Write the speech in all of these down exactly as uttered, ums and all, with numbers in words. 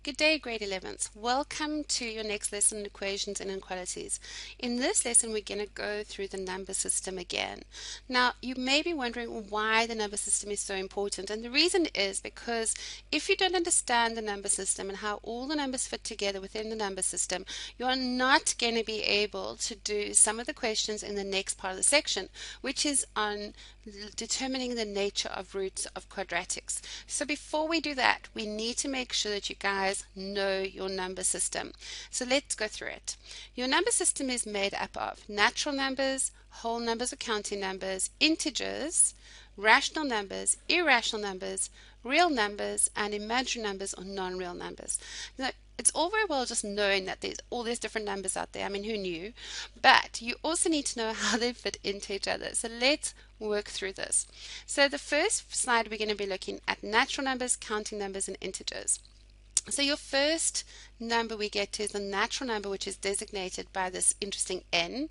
Good day, grade elevens. Welcome to your next lesson in equations and inequalities. In this lesson, we're going to go through the number system again. Now, you may be wondering why the number system is so important, and the reason is because if you don't understand the number system and how all the numbers fit together within the number system, you're not going to be able to do some of the questions in the next part of the section, which is on determining the nature of roots of quadratics. So before we do that, we need to make sure that you guys know your number system. So let's go through it. Your number system is made up of natural numbers, whole numbers or counting numbers, integers, rational numbers, irrational numbers, real numbers, and imaginary numbers or non-real numbers. Now, it's all very well just knowing that there's all these different numbers out there. I mean, who knew? But you also need to know how they fit into each other. So let's work through this. So the first slide, we're going to be looking at natural numbers, counting numbers, and integers. So your first number we get to is the natural number, which is designated by this interesting n.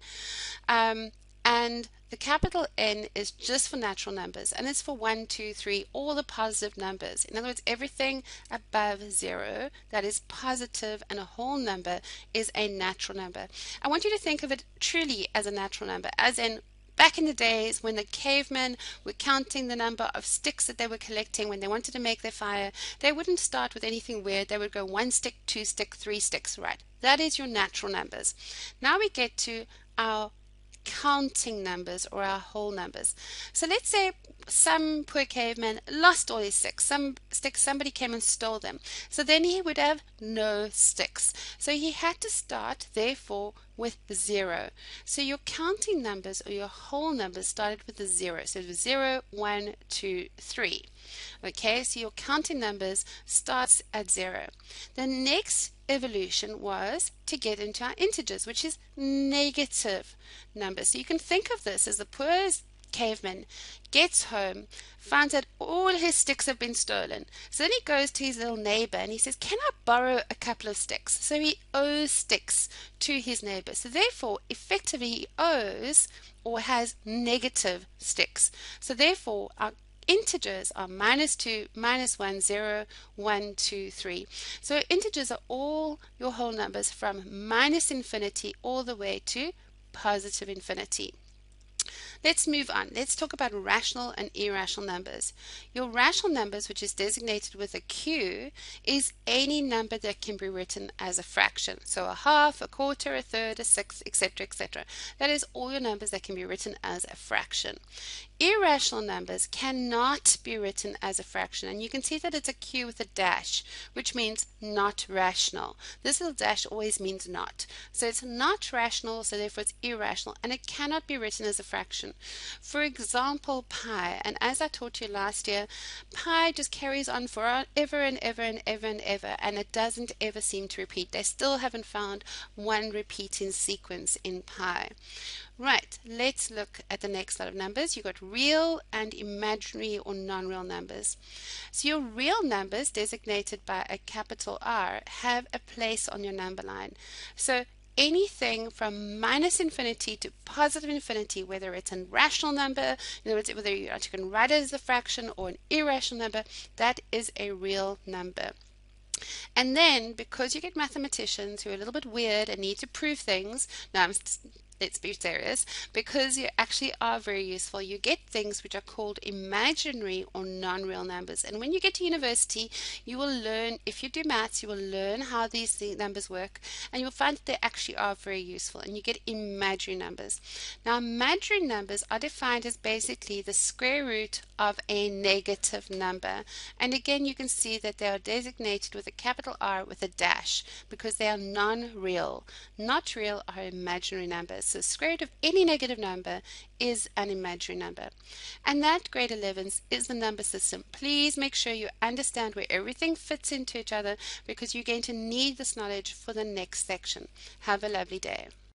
Um, and the capital N is just for natural numbers, and it's for one, two, three, all the positive numbers. In other words, everything above zero that is positive and a whole number is a natural number. I want you to think of it truly as a natural number, as in back in the days when the cavemen were counting the number of sticks that they were collecting when they wanted to make their fire, they wouldn't start with anything weird. They would go one stick, two stick, three sticks, right? That is your natural numbers. Now we get to our counting numbers or our whole numbers. So let's say some poor caveman lost all his sticks. Some sticks, somebody came and stole them. So then he would have no sticks. So he had to start, therefore, with zero. So your counting numbers or your whole numbers started with a zero. So it was zero, one, two, three. Okay, so your counting numbers starts at zero. The next evolution was to get into our integers, which is negative numbers. So you can think of this as the poor caveman gets home, finds that all his sticks have been stolen. So then he goes to his little neighbor and he says, can I borrow a couple of sticks? So he owes sticks to his neighbor. So therefore, effectively, he owes or has negative sticks. So therefore, our integers are minus two, minus one, zero, one, two, three. So integers are all your whole numbers from minus infinity all the way to positive infinity. Let's move on. Let's talk about rational and irrational numbers. Your rational numbers, which is designated with a Q, is any number that can be written as a fraction. So a half, a quarter, a third, a sixth, et cetera, et cetera. That is all your numbers that can be written as a fraction. Irrational numbers cannot be written as a fraction, and you can see that it's a Q with a dash, which means not rational. This little dash always means not. So it's not rational, so therefore it's irrational, and it cannot be written as a fraction. For example, pi, and as I taught you last year, pi just carries on forever and ever and ever and ever, and it doesn't ever seem to repeat. They still haven't found one repeating sequence in pi. Right, let's look at the next lot of numbers. You've got real and imaginary or non-real numbers. So your real numbers, designated by a capital R, have a place on your number line. So anything from minus infinity to positive infinity, whether it's a rational number, in other words, whether you can write it as a fraction or an irrational number, that is a real number. And then, because you get mathematicians who are a little bit weird and need to prove things, now I'm let's be serious, because you actually are very useful, you get things which are called imaginary or non-real numbers. And when you get to university, you will learn, if you do maths, you will learn how these numbers work, and you'll find that they actually are very useful, and you get imaginary numbers. Now, imaginary numbers are defined as basically the square root of a negative number. And again, you can see that they are designated with a capital R with a dash, because they are non-real. Not real are imaginary numbers. So the square root of any negative number is an imaginary number. And that, grade elevens, is the number system. Please make sure you understand where everything fits into each other, because you're going to need this knowledge for the next section. Have a lovely day.